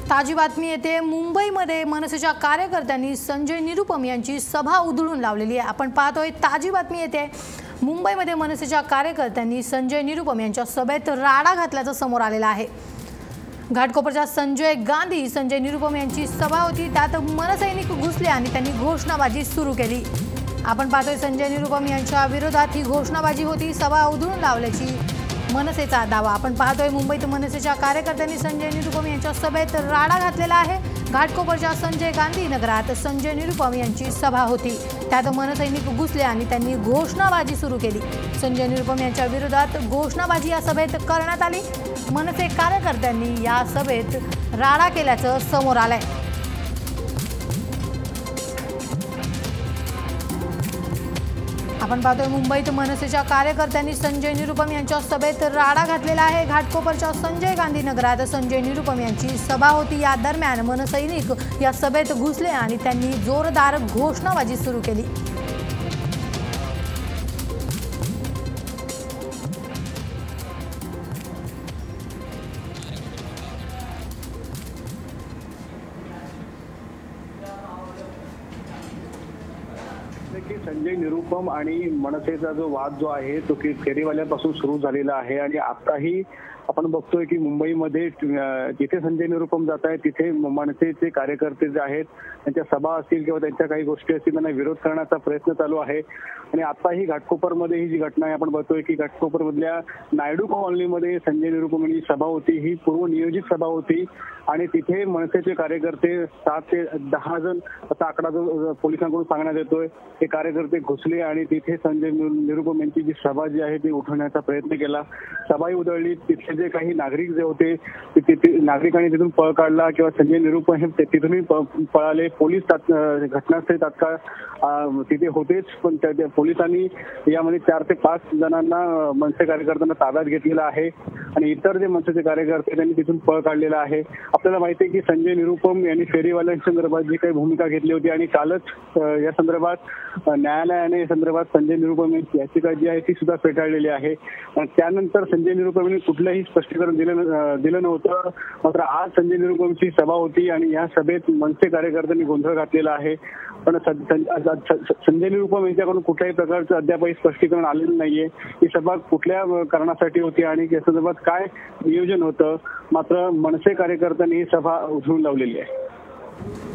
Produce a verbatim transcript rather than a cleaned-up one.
ताजी बातमी येते मुंबईमध्ये मनसेच्या कार्यकर्त्यांनी संजय निरुपम यांची सभा उधळून लावलेली आहे। आपण पाहतोय ताजी बातमी येते मुंबईमध्ये मनसेच्या कार्यकर्त्यांनी संजय निरुपम यांच्या सभेत राडा घातल्याचं समोर आलेलं आहे। घाटकोपरच्या संजय गांधी संजय निरुपम यांची सभा होती, त्यात मनसैनिक घुसले आणि त्यांनी घोषणाबाजी सुरू केली। आपण पाहतोय संजय निरुपम यांच्या विरोधात ही घोषणाबाजी होती, सभा उधळून लावल्याची मनसेचा दावा। आपण पाहतोय मुंबईत मनसेच्या कार्यकर्त्यांनी संजय निरुपम यांच्या सभेत राडा घातलेला आहे। घाटकोपरच्या संजय गांधी नगरात संजय निरुपम यांची सभा होती, त्यात मनसैनिक घुसले आणि त्यांनी घोषणाबाजी सुरू केली। संजय निरुपम यांच्या विरोधात घोषणाबाजी या सभेत करण्यात आली। मनसे कार्यकर्त्यांनी या सभेत राडा केल्याचं समोर आलंय। आपण पाहतोय मुंबईत मनसेच्या कार्यकर्त्यांनी संजय निरुपम यांच्या सभेत राडा घातलेला आहे। घाटकोपरच्या संजय गांधी नगरात संजय निरुपम यांची सभा होती, या दरम्यान मनसैनिक या सभेत घुसले आणि त्यांनी जोरदार घोषणाबाजी सुरू केली। की संजय निरुपम आणि मनसेचा जो वाद जो आहे तो की फेरीवाल्यापासून सुरू झालेला आहे आणि आताही आपण बघतोय की मुंबईमध्ये जिथे संजय निरुपम जात आहेत तिथे मनसेचे कार्यकर्ते जे आहेत त्यांच्या सभा असतील किंवा त्यांच्या काही गोष्टी असतील त्यांना विरोध करण्याचा प्रयत्न चालू आहे। आणि आताही घाटकोपरमध्ये ही जी घटना आहे आपण बघतोय की घाटकोपरमधल्या नायडू कॉलनीमध्ये संजय निरुपम यांची सभा होती, ही पूर्वनियोजित सभा होती आणि तिथे मनसेचे कार्यकर्ते सात ते दहा जण असा आकडा जो पोलिसांकडून सांगण्यात येतोय ते कार्यकर्ते घुसले आणि तिथे संजय निरुपम यांची जी सभा जी आहे ती उठवण्याचा प्रयत्न केला। सभाही उधळली, तिथे जे काही नागरिक जे होते तिथे नागरिकांनी तिथून पळ काढला किंवा संजय निरुपम हे तिथूनही पळाले। पोलीस घटनास्थळी तात्काळ तिथे होतेच, पण त्या पोलिसांनी यामध्ये चार ते पाच जणांना मनसे कार्यकर्त्यांना ताब्यात घेतलेला आहे आणि इतर जे मनसेचे कार्यकर्ते त्यांनी तिथून पळ काढलेला आहे। आपल्याला माहिती आहे की संजय निरुपम यांनी फेरीवाल्यांसंदर्भात जी काही भूमिका घेतली होती आणि कालच या संदर्भात न्यायालयाने या संदर्भात संजय निरुपम यांची याचिका जी आहे ती सुद्धा फेटाळलेली आहे। त्यानंतर संजय निरुपम यांनी कुठलंही स्पष्टीकरण दिलं दिलं नव्हतं, मात्र आज संजय निरुपमची सभा होती आणि या सभेत मनसे कार्यकर्त्यांनी गोंधळ घातलेला आहे। पण संजय निरुपम यांच्याकडून कुठल्याही प्रकारचं अद्यापही स्पष्टीकरण आलेलं नाहीये ही सभा कुठल्या कारणासाठी होती आणि या संदर्भात काय नियोजन होतं, मात्र मनसे कार्यकर्त्यांनी ही सभा उधळून लावलेली आहे।